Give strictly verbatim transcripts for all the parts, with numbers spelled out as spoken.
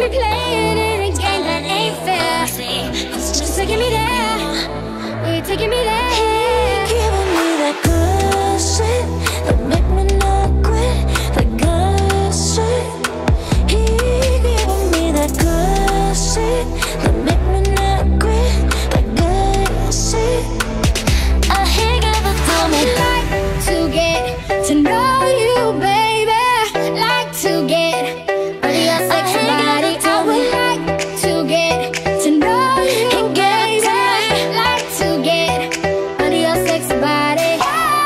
be playing in a game that ain't fair. Just taking me there, you're taking me there. He giving me that good shit that make me not quit. That good shit. He giving me that good shit that make me not quit. That good shit. I he give it to me. Like to get to know you, baby. Like to get under your sexy body. I would like to get to know you, baby. Like to get under your sexy body.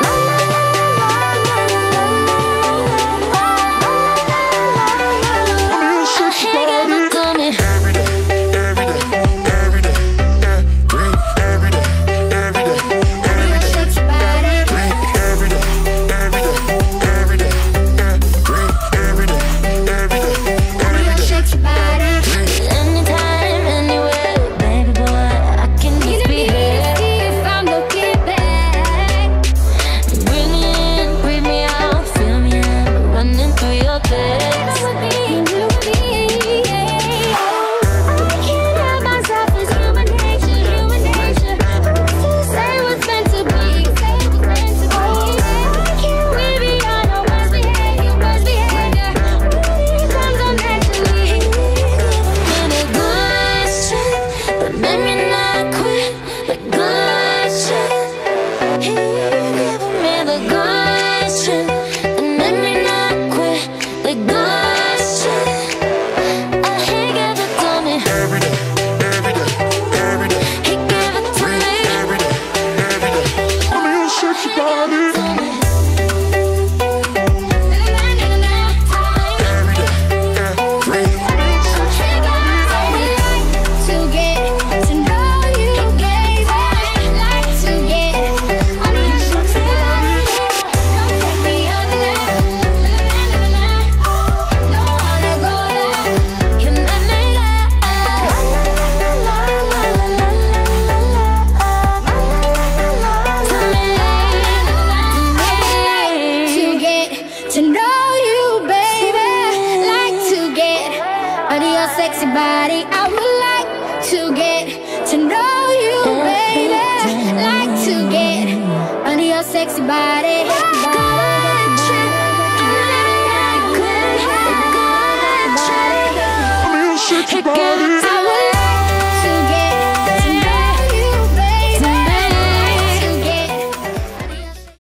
He give it to me. Every day, every day, every day, yeah. Green every day, every day, every day. Sexy body. Green every day, every day, every day, yeah. Green every day, every day, Under every your day. sexy body. Anytime, anywhere, baby boy, I can You just know be me here. if I'm looking back. Bring me in, breathe me out, feel me out, running through your legs. You and me, you and me, yeah. I can't help myself, it's human nature, human nature. To say what's meant to be, say what's meant to be. I can't we be on our worst behavior, worst behavior. When it comes on naturally. And the good shit that made me not quit. The good shit. He giving me the good shit that made me not quit. The good shit. I he give it to me. Every day, every day, every day. He give it to Green me. every day, every day. I'm your sexy body. Every day, yeah. Green. To get to know you, baby. Like to get under your sexy body. Don't take me under that. Don't wanna go there. You make me To get to know you, baby. Like to get under your sexy body. I would like to get to know you, baby. Like to get under your sexy body. Good trip. I'm your sexy body.